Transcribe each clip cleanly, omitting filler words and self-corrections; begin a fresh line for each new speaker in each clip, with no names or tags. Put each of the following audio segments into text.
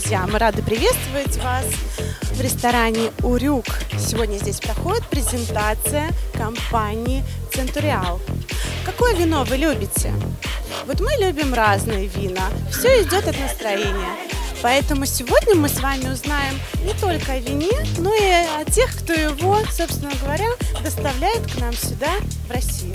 друзья! Мы рады приветствовать вас в ресторане «Урюк». Сегодня здесь проходит презентация компании «Центуриал». Какое вино вы любите? Вот мы любим разные вина. Все идет от настроения. Поэтому сегодня мы с вами узнаем не только о вине, но и о тех, кто его, собственно говоря, доставляет к нам сюда, в Россию.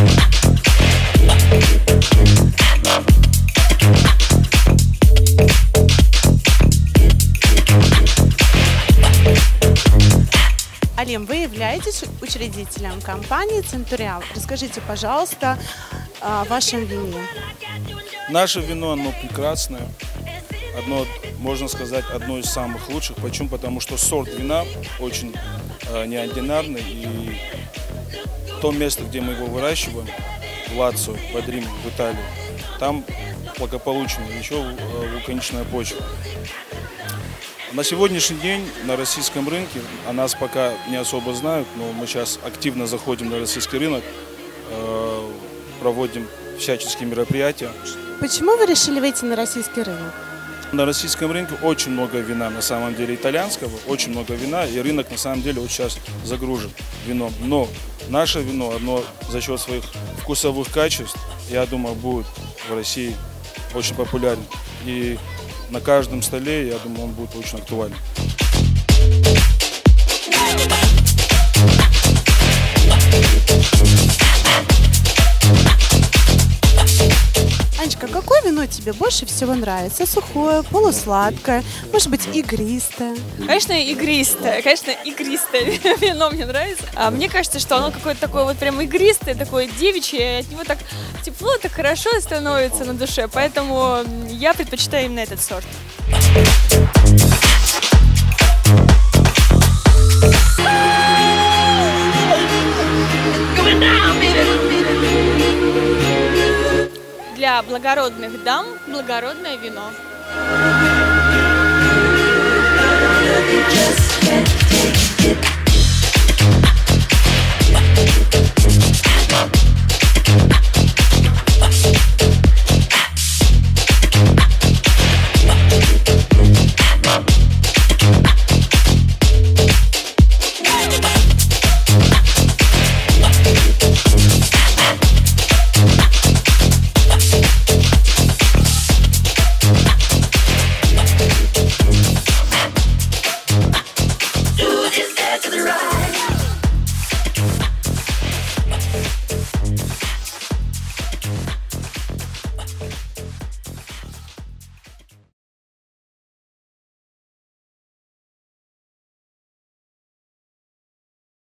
Алим, вы являетесь учредителем компании «Центуриал». Расскажите, пожалуйста, о вашем вине.
Наше вино, оно прекрасное. Можно сказать, одно из самых лучших. Почему? Потому что сорт вина очень неординарный. И то место, где мы его выращиваем, в Лацио, под Римом, в Италии, там благополучно, еще вулканичная почва. На сегодняшний день на российском рынке, о нас пока не особо знают, но мы сейчас активно заходим на российский рынок, проводим всяческие мероприятия.
Почему вы решили выйти на российский рынок?
На российском рынке очень много вина, на самом деле итальянского, очень много вина, и рынок на самом деле вот сейчас загружен вином. Но наше вино, оно за счет своих вкусовых качеств, я думаю, будет в России очень популярен. И на каждом столе, я думаю, он будет очень актуален.
Анечка, какое вино тебе больше всего нравится? Сухое, полусладкое, может быть, игристое?
Конечно, игристое вино мне нравится. Мне кажется, что оно какое-то такое вот прям игристое, такое девичье, от него так тепло, так хорошо становится на душе, поэтому я предпочитаю именно этот сорт. Для благородных дам благородное вино.